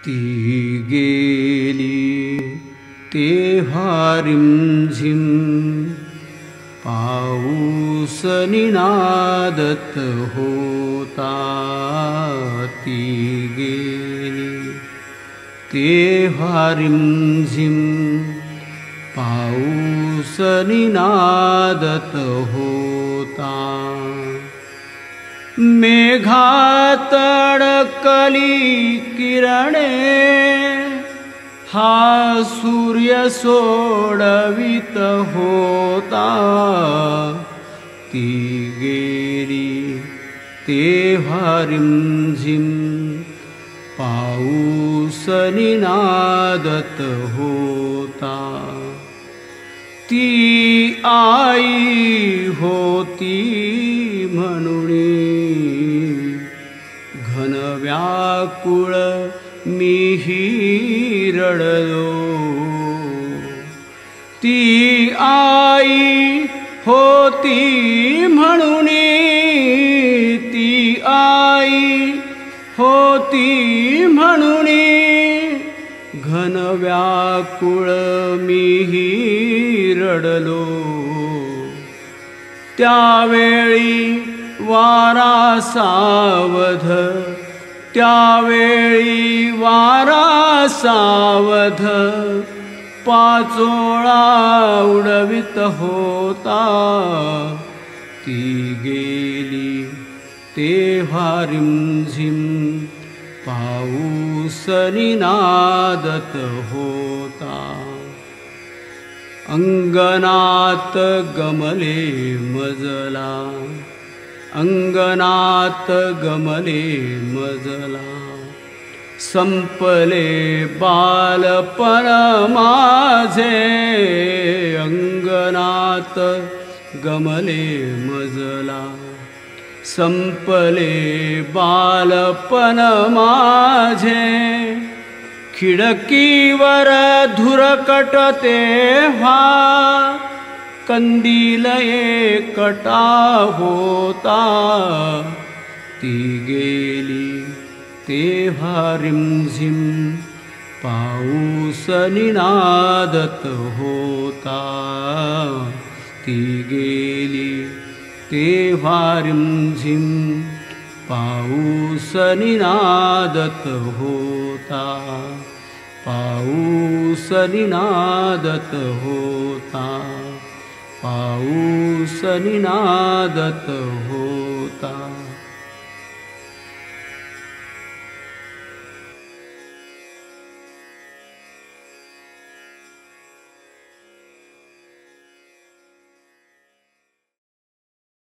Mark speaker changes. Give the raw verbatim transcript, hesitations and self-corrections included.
Speaker 1: ती गेली तेव्हा रिमझिम पाऊस निनादत होता। ती गेली तेव्हा रिमझिम पाऊस निनादत होता। मेघात अडकली किरणे हा सूर्य सोडवित होता। ती गेली तेव्हा रिमझिम पाऊस निनादत होता। ती आई होती म्हणुनी घन व्याकुळ मीही रडलो। ती आई होती म्हणुनी, ती आई होती म्हणुनी घन व्याकुळ मीही रडलो। त्यावेळी वारा सावध, त्यावेळी वारा सावध पाचोळा उडवित होता। ती गेली तेव्हा रिमझिम पाऊस निनादत होता। अंगणात गमले मजला, अंगणात गमले मजला संपले बालपण माझे। अंगणात गमले मजला संपले बालपण माझे। खिडकीवर धुरकट तेव्हा कंदील एकटा होता। ती गेली तेव्हा रिमझिम पाऊस निनादत होता। ती गेली तेव्हा रिमझिम पाऊस निनादत होता। पाऊस निनादत होता, पाऊस निनादत होता।